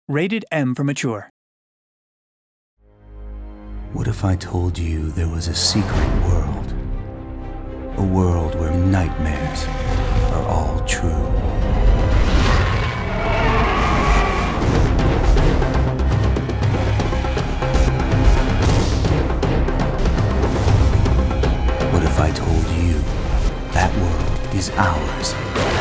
Rated M for mature. What if I told you there was a secret world? A world where nightmares are all true. What if I told you that world is ours?